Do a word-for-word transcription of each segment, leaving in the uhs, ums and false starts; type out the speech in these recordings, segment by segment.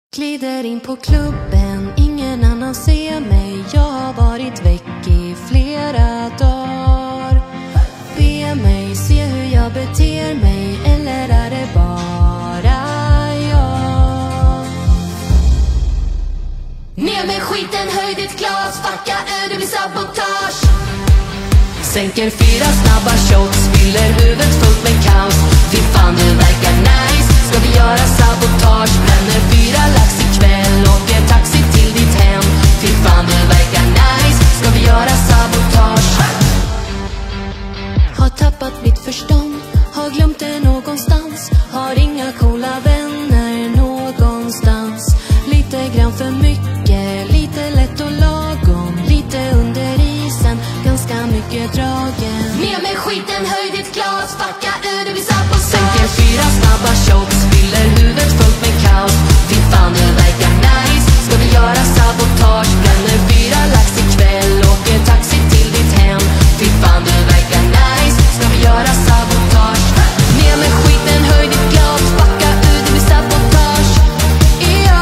Glider in på klubben, ingen annan ser mig. Jag har varit väck i flera dagar. Be mig se hur jag beter mig, eller är det bara jag? Ner med skiten, höj ditt glas, fucka, det blir sabotage. Sänker fyra snabba shots, fyller huvet fullt med kaos. Fy fan, du verkar nice, ska vi göra sabotage? Bränner fyra lax ikväll, åker taxi till ditt hem. Fy fan, du verkar nice, ska vi göra sabotage? Har tappat mitt förstånd, har glömt det någonstans. Har inga coola vänner någonstans. Lite grann för mycket, lite lätt och lagom. Lite under isen, ganska mycket dragen. Ner med skiten, höj ditt glas, fucka, det blir sabotage. Sänker fyra snabba shots, fyller huvet fullt med kaos. Fy fan, du verkar nice, ska vi göra sabotage? Bränner fyra lax ikväll, åker taxi till ditt hem. Fy fan, du verkar nice, ska vi göra sabotage? Ner med skiten, höj ditt glas, fucka, det blir sabotage. Ja.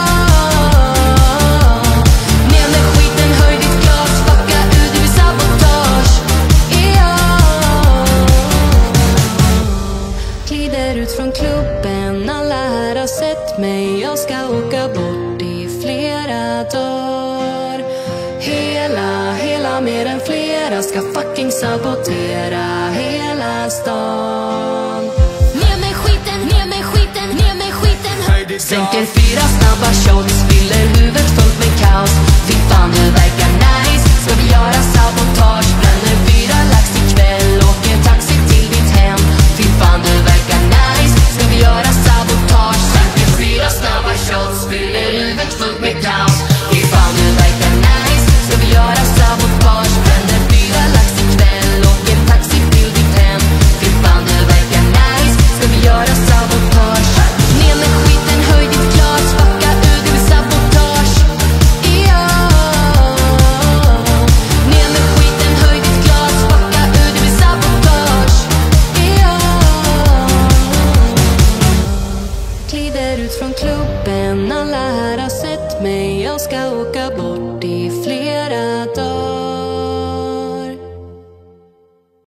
Ner med skiten, höj ditt glas, fucka, det blir sabotage. Ja. Glider ut från klubben, alla här har sett mig. Jag ska åka bort i flera dagar. Hela, hela mer än flera ska fucking sabotera hela stan. Ner med skiten, ner med skiten, ner med skiten. Sänker fyra snabba shots, fyller huvet fullt med kaos. Fy fan, du verkar nice, ska vi göra sabotage? Bränner fyra lax ikväll, åker taxi till ditt hem. Fy fan, du verkar nice, ska vi göra sabotage? Sänker fyra snabba shots, fyller huvet fullt med kaos. Fy fan, du verkar nice, ska vi göra sabotage? Bränner fyra lax ikväll, åker taxi till ditt hem. Fy fan, du verkar nice, ska vi göra sabotage? Ner med skiten, höj ditt glas, fucka, det blir sabotage. Ja. Ner med skiten, höj ditt glas, fucka, det blir sabotage. Ja. Glider ut från klubben, alla här har sett mig. Jag ska åka bort i flera dagar.